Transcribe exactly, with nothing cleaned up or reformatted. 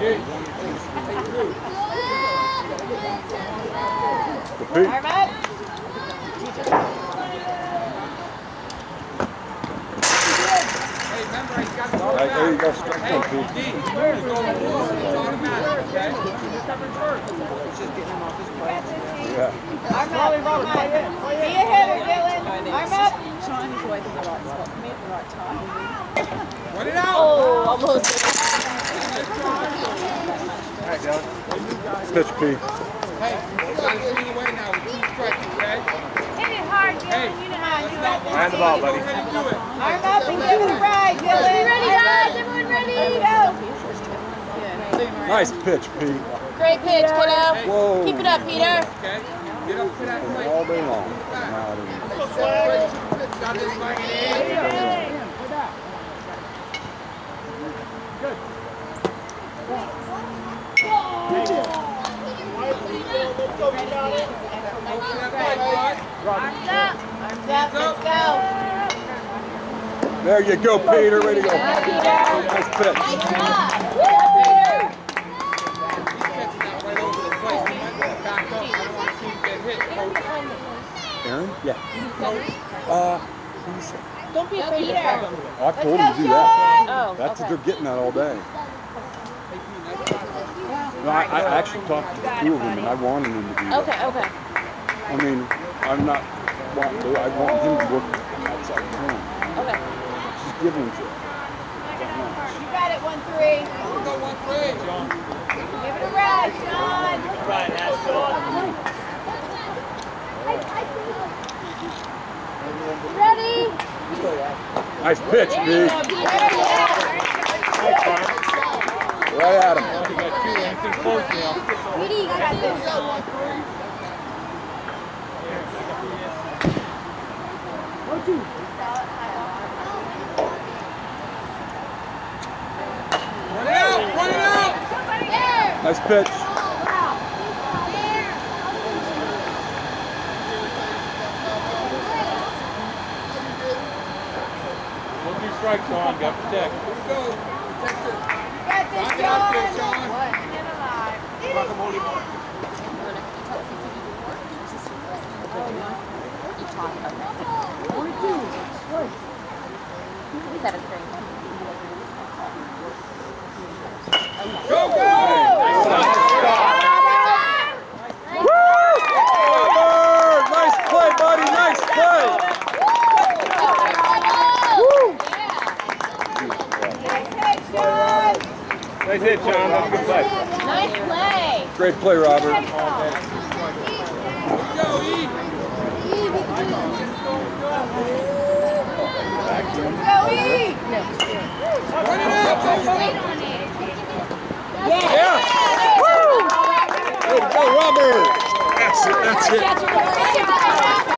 Arm up. Right, there you go, strike one, Pete. Yeah. Arm up. Be a hitter, Dylan. Arm up. Sean is always in the right spot for me at the right time. Run it out. Oh, almost. All right, Dylan. Pitch, Pete. Hey, you got to swing away now with two strikes, okay? Hit it hard, Dylan. You know how you got this. Hand the ball, buddy. Arm up and give it a ride, Dylan. Ready, guys. Everyone ready? Go. Nice pitch, Pete. Great pitch, kiddo. Whoa. Keep it up, Peter. Okay. Get up to that plate. All day long. Now it is. Got this like an eight. Good. Arms up. Arms up. Let's go. There you go, Peter. Way to go. Nice pitch. Nice job. Woo, Peter. Aaron? Yeah. Uh, Don't be afraid to grab them. I told him to do that. Oh, That's what they're getting at all day. No, I, I actually talked to the two of them, and I wanted him to do that. Okay, okay. I mean, I'm not wanting to, I want him to work outside the home. Okay. Just give him to him. You got it, one three. Go one three, John. Give it a ride, John. Right, that's John. Ready? Nice pitch, B. Right at him. You got two, anything close now. Petey, you got this. Run it out, run it out. Nice pitch. One two strikes, John. Got to protect. Let's go. Protect it. You got this, Knock it out there, John. Sean. Get alive. Seven three. Go, go! Nice play, buddy. Nice play. Nice hit, John. Nice hit, John. That's a good play. Nice play. Great play, Robert. Let's go, E. Go, E. Run it out, go, go. Yeah. Woo! Go, go, Robert. That's it. That's it.